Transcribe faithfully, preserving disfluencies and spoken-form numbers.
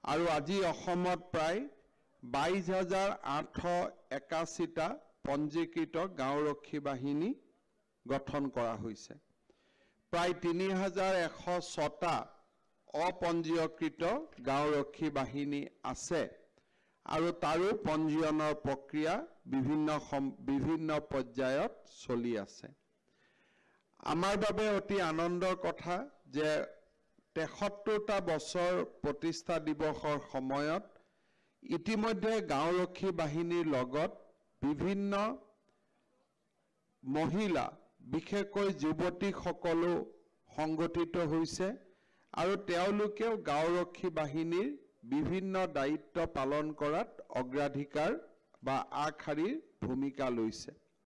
আৰু আজি অসমত প্ৰায় বাইশ হাজাৰ আঠশ একাশীটা পঞ্জীকৃত গাঁওৰক্ষী বাহিনী গঠন কৰা হৈছে। প্ৰায় তিনি হাজাৰ এশ ছটা অপঞ্জীয়কৃত গাঁওৰক্ষী বাহিনী আছে আৰু তাৰো পঞ্জীয়নৰ প্ৰক্ৰিয়া বিভিন্ন বিভিন্ন পৰ্যায়ত চলি আছে। আমাৰ বাবে অতি আনন্দৰ কথা যে তেসত্তৰটা বছৰ প্ৰতিষ্ঠা দিৱসৰ সময়ত ইতিমধ্যে গাঁওৰক্ষী বাহিনীৰ লগত বিভিন্ন মহিলা বিশেষকৈ যুৱতীসকলো সংগঠিত হৈছে আৰু তেওঁলোকেও গাঁওৰক্ষী বাহিনীৰ বিভিন্ন দায়িত্ব পালন কৰাত অগ্ৰাধিকাৰ বা আগশাৰীৰ ভূমিকা লৈছে।